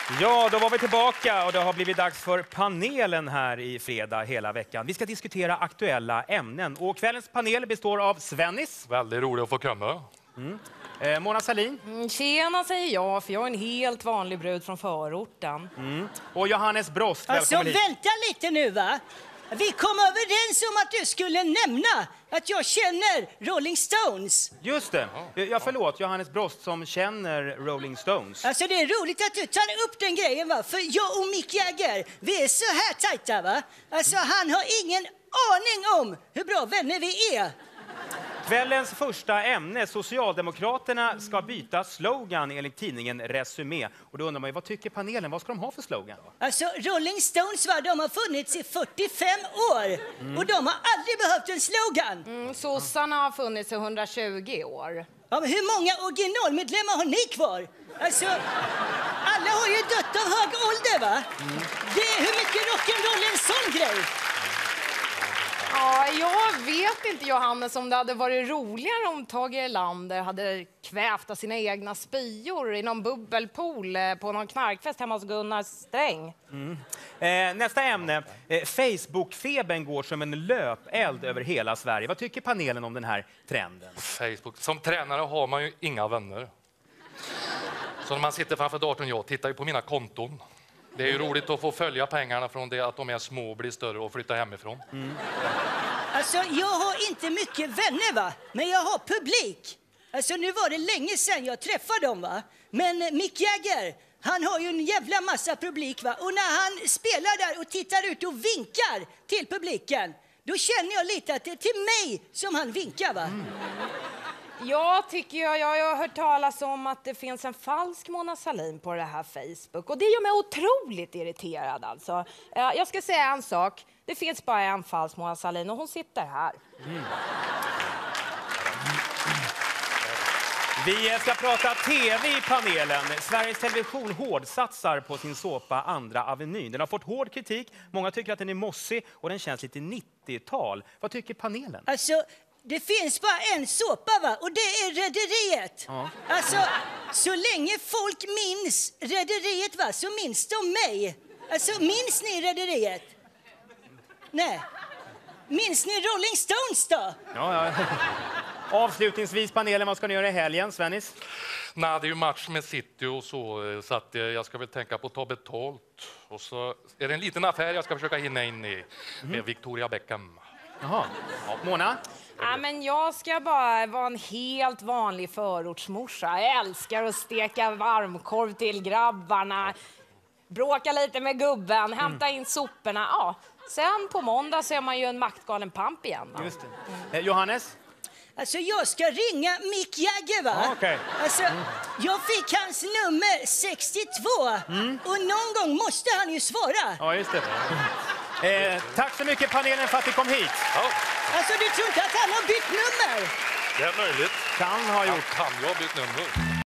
Ja, då var vi tillbaka och det har blivit dags för panelen här i fredag hela veckan. Vi ska diskutera aktuella ämnen och kvällens panel består av Svennis. Väldigt roligt att få komma. Mona Sahlin. Tjena säger jag, för jag är en helt vanlig brud från förorten. Och Johannes Brost. Alltså Välkommen hit. vänta lite nu va. Vi kom överens om att du skulle nämna att jag känner Rolling Stones. Just det. Ja, förlåt, Johannes Brost som känner Rolling Stones. Alltså det är roligt att du tar upp den grejen va. För jag och Mick Jagger, vi är så här tajta va. Alltså han har ingen aning om hur bra vänner vi är. Kvällens första ämne, Socialdemokraterna ska byta slogan enligt tidningen Resumé. Och då undrar man ju, vad tycker panelen? Vad ska de ha för slogan? Alltså Rolling Stones va, de har funnits i 45 år. Och de har aldrig behövt en slogan. Sossarna har funnits i 120 år. Ja, men hur många originalmedlemmar har ni kvar? Alltså, alla har ju dött av hög ålder va? Det är hur mycket rock'n'roll är en sån grej? Ja, jag vet inte Johannes om det hade varit roligare om Tage Erlander hade kvävt av sina egna spyor i någon bubbelpool på någon knarkfest hemma hos Gunnar Sträng. Nästa ämne, Facebook-febern går som en löpeld över hela Sverige. Vad tycker panelen om den här trenden? Facebook. Som tränare har man ju inga vänner. Så när man sitter framför datorn, jag tittar ju på mina konton. Det är ju roligt att få följa pengarna från det att de är små och blir större och flytta hemifrån. Alltså, jag har inte mycket vänner va, men jag har publik. Alltså, nu var det länge sedan jag träffade dem va. Men Mick Jagger, han har ju en jävla massa publik va. Och när han spelar där och tittar ut och vinkar till publiken, då känner jag lite att det är till mig som han vinkar va. Jag har hört talas om att det finns en falsk Mona Sahlin på det här Facebook. Och det gör mig otroligt irriterad alltså. Jag ska säga en sak. Det finns bara en falsk Mona Sahlin och hon sitter här. Vi ska prata TV i panelen. Sveriges Television hårdsatsar på sin såpa Andra Avenyn. Den har fått hård kritik. Många tycker att den är mossig och den känns lite 90-tal. Vad tycker panelen? Alltså, det finns bara en såpa va, och det är Rederiet. Ja. Alltså, så länge folk minns Rederiet va, så minns de mig. Alltså, minns ni Rederiet? Nej. Minns ni Rolling Stones då? Ja. Avslutningsvis panelen, vad ska ni göra i helgen, Svennis? Nej, det är ju match med City och så att jag ska väl tänka på att ta betalt. Och så är det en liten affär jag ska försöka hinna in i med Victoria Beckham. Jaha. Ja. Mona? Ja, men jag ska bara vara en helt vanlig förortsmorsa. Jag älskar att steka varmkorv till grabbarna. Bråka lite med gubben, hämta in soporna. Ja. Sen på måndag så är man ju en maktgalen pamp igen. Va? Just det. Johannes? Alltså, jag ska ringa Mick Jagger va? Ja, okej. Alltså, jag fick hans nummer 62 och någon gång måste han ju svara. Ja, just det. Tack så mycket panelen för att ni kom hit. Ja, Alltså, du tror inte att han har bytt nummer? det är möjligt. Kan ha gjort. Kan jag ha bytt nummer?